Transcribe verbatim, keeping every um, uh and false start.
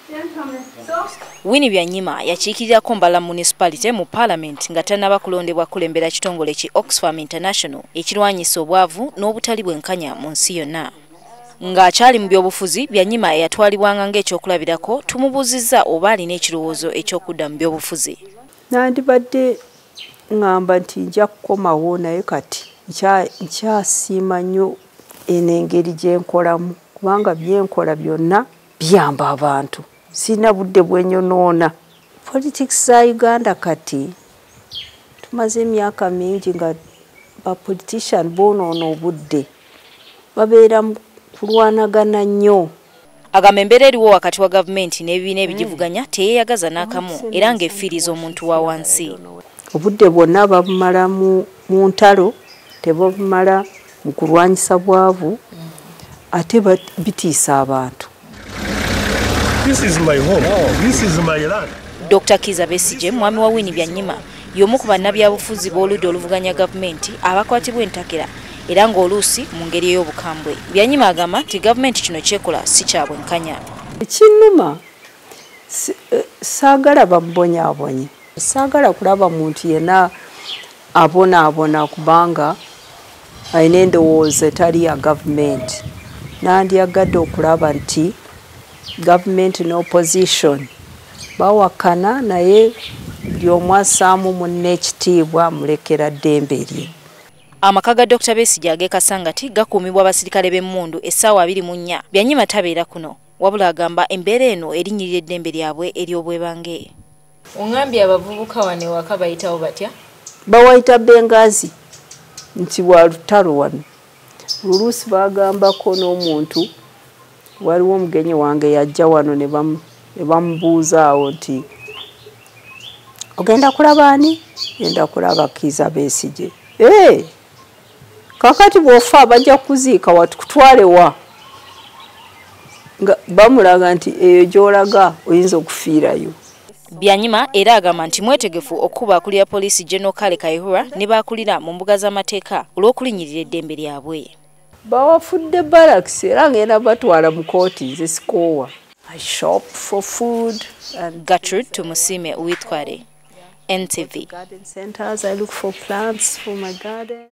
Winnie Byanyima yakiikirirako Mbala Municipality mu Parliament nga tannaba kulondebwa kulembera kitongole ki Oxfam International ekirwanyisa obwavu n'obutali bwenkanya mu nsi yonna. Ng'akyali mu byobufuzi, Byanyima eyatwalibwanga ng'ekyokulabirako tumubuuzizza oba alina ekirowoozo eky'okudda mu byobufuzi. Nandibadde ngamba nti nja kukomawo naye kati nkyasiima nnyo eno engeri gye nkolamu kubanga byenkola byonna biyamba abantu. Sina budde bwenyonoona. Politics za Uganda kati tumaze emyaka mingi nga ba politician bonoona obudde babeera kulwanagana nnyo. Agamba embeera eriwo wakati wa gavumenti n'ebibiina ebigivuganya teyeeyagaza n'akamu era ng'efiiriza omuntu wa wansi. Obudde bwonna babumala mu ntalo, tebabumala mu kulwanyisa bwavu, ate bitiisa abantu. This is my home. This is my land. Doctor Kizza Besigye, mwami wa Winnie Byanyima, y'omu ku bannabyabufuzi b'oludda oluvuganya gavumenti abakwatibwa entakera era ng'oluusi mu ngeri ey'obukambwe. Byanyima agamba nti gavumenti kino kyekola si kya bwenkanya. Ekinnuma saagala bamubonyaabonye. Saagala kulaba muntu yenna abonaabona kubanga alina endowooza etali ya gavumenti. Nandyagadde okulaba nti gavumenti n'opposition bawakana naye buli omu assaamu munne ekitiibwa mulekera ddembe lye. Amaka ga Doctor Besigye ag'ekasangati gakuumibwa abasirikale b'emmundu essaawa abiri mu nnya. Byanyima tabeera kuno wabula agamba embeera eno erinnyirira eddembe lyabwe ery'obwebange. Ongambye abavubuka wano ewaka bayitawo batya? Bawayita Bengaazi nti wa lutalo wano. Oluusi bagambako n'omuntu waliwo omugenyi wange yajja wano ne bamubuuzaawo nti ogenda kulaba ani? Genda kulaba Kizza Besigye. Ee kakati bw'ofa bajja kuziika watukutwale wa? Bamulaga nti eyo gy'olaga oyinza okufiirayo. Byanyima era agamba nti mwetegefu okuba akulira poliisi General Kale Kayihura ne baakulira mu mbuga z'amateeka olw'okulinnyirira eddembe lyabwe. Bawafudde barracks era ngenda batwala mu kooti nze sikoowa. I shop for food and Gertrude Tumusiime Uwitware, N T V. Garden centers, I look for plants for my garden.